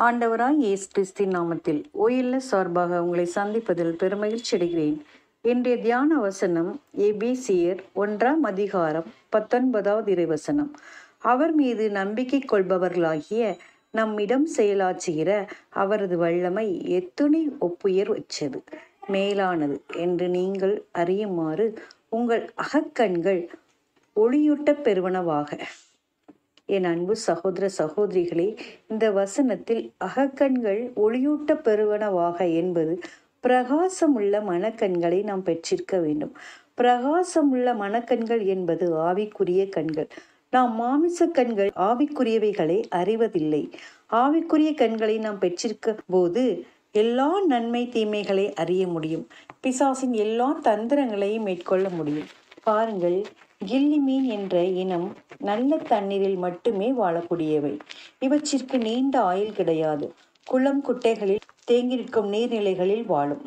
ஆண்டவராய் இயேசு கிறிஸ்தின் நாமத்தில் ஓஎல்எஸ் சார்பாக உங்களை சந்திப்பதில் பெருமகிழ்ச்சி அடைகிறேன். இன்றைய தியான வசனம் எபேசியர் 1 இறைவசனம். அவர் மீது நம்பிக்கை கொள்பவர்களாகிய நம்மிடம் செயலாற்றுகிற அவரது வல்லமை எத்துணை ஒப்புயர் வச்சது மேலானது என்று நீங்கள் அறியுமாறு உங்கள் அகக்கண்கள் ஒளியூட்டப் பெறுவனவாக. என் அன்பு சகோதர சகோதரிகளே, இந்த வசனத்தில் அகக்கண்கள் ஒளியூட்ட பெறுவனவாக என்பது பிரகாசமுள்ள மனக்கண்களை நாம் பெற்றிருக்க வேண்டும். பிரகாசமுள்ள மனக்கண்கள் என்பது ஆவிக்குரிய கண்கள். நாம் மாமிச கண்கள் ஆவிக்குரியவைகளை அறிவதில்லை. ஆவிக்குரிய கண்களை நாம் பெற்றிருக்க போது எல்லா நன்மை தீமைகளை அறிய முடியும். பிசாசின் எல்லா தந்திரங்களையும் மேற்கொள்ள முடியும். பாருங்கள், கில்லி மீன் என்ற இனம் நல்ல தண்ணீரில் மட்டுமே வாழக்கூடியவை. இவற்றிற்கு நீண்ட ஆயுள் கிடையாது. குளம் குட்டைகளில் தேங்கி நிற்கும் நீர்நிலைகளில் வாழும்.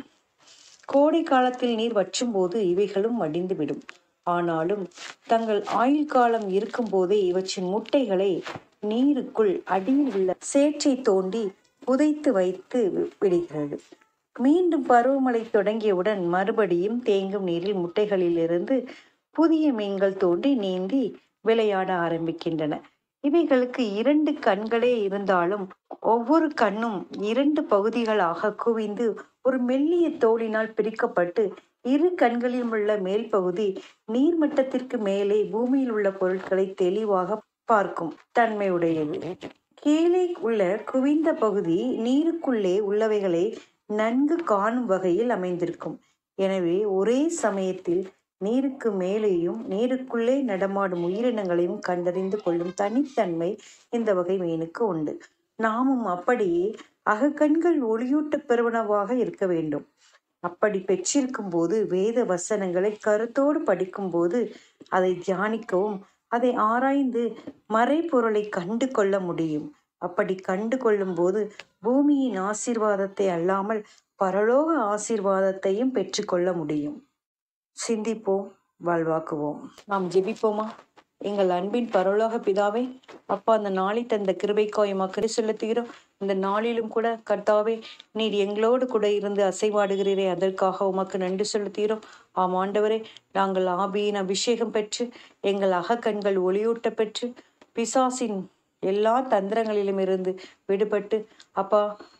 கோடை காலத்தில் நீர் வற்றும் போது இவைகளும் மடிந்துவிடும். ஆனாலும் தங்கள் ஆயுள் காலம் இருக்கும் போதே இவற்றின் முட்டைகளை நீருக்குள் அடியில் உள்ள சேற்றை தோண்டி புதைத்து வைத்து விடுகிறது. மீண்டும் பருவமழை தொடங்கியவுடன் மறுபடியும் தேங்கும் நீரில் முட்டைகளிலிருந்து புதிய மீன்கள் தோன்றி நீந்தி விளையாட ஆரம்பிக்கின்றன. இவைகளுக்கு 2 கண்களே இருந்தாலும் ஒவ்வொரு கண்ணும் 2 பகுதிகளாக குவிந்து ஒரு மெல்லிய தோலினால் பிரிக்கப்பட்டு 2 கண்களிலும் உள்ள மேல் பகுதி நீர்மட்டத்திற்கு மேலே பூமியில் உள்ள பொருட்களை தெளிவாக பார்க்கும் தன்மையுடையது. கீழே உள்ள குவிந்த பகுதி நீருக்குள்ளே உள்ளவைகளை நன்கு காணும் வகையில் அமைந்திருக்கும். எனவே ஒரே சமயத்தில் நீருக்கு மேலேயும் நீருக்குள்ளே நடமாடும் உயிரினங்களையும் கண்டறிந்து கொள்ளும் தனித்தன்மை இந்த வகை மீனுக்கு உண்டு. நாமும் அப்படியே அகக்கண்கள் ஒளியூட்ட பெறுவனவாக இருக்க வேண்டும். அப்படி பெற்றிருக்கும் போது வேத வசனங்களை கருத்தோடு படிக்கும் போது அதை தியானிக்கவும் அதை ஆராய்ந்து மறைபொருளை கண்டு கொள்ள முடியும். அப்படி கண்டு கொள்ளும் போது பூமியின் ஆசீர்வாதத்தை அல்லாமல் பரலோக ஆசீர்வாதத்தையும் பெற்றுக்கொள்ள முடியும். சிந்திப்போம், வாழ்வாக்குவோம். நாம் ஜெபிப்போமா? எங்கள் அன்பின் பரலோக பிதாவே, அப்பா, அந்த நாளை தந்த கிருபைக்காய் உமக்கு செலுத்துகிறோம். இந்த நாளிலும் கூட கர்த்தாவே, நீர் எங்களோடு கூட இருந்து அசைவாடுகிறீரே, அதற்காக உமக்கு நன்றி செலுத்துகிறோம். ஆம் ஆண்டவரே, நாங்கள் ஆவியின் அபிஷேகம் பெற்று எங்கள் அகக்கண்கள் ஒளியூட்ட பெற்று பிசாசின் எல்லா தந்திரங்களிலும் இருந்து விடுபட்டு அப்பா,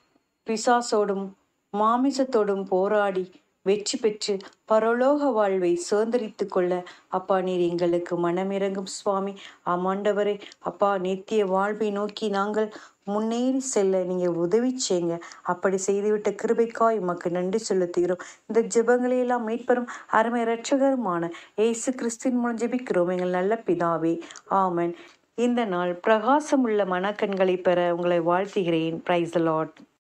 பிசாசோடும் மாமிசத்தோடும் போராடி வெற்றி பெற்று பரலோக வாழ்வை சுதந்திரித்து கொள்ள அப்பா நீர் எங்களுக்கு மனமிறங்கும் சுவாமி. ஆமாண்டவரே, அப்பா, நித்திய வாழ்வை நோக்கி நாங்கள் முன்னேறி செல்ல நீங்கள் உதவி செய்யுங்க. அப்படி செய்துவிட்ட கிருபைக்காய் உமக்கு நன்றி செலுத்துகிறோம். இந்த ஜெபங்களையெல்லாம் மீட்பரும் அருமை இரட்சகருமான இயேசு கிறிஸ்துவின் மூலம் ஜெபிக்கிறோம் எங்கள் நல்ல பிதாவே, ஆமென். இந்த நாள் பிரகாசமுள்ள மனக்கண்களை பெற உங்களை வாழ்த்துகிறேன். Praise the Lord.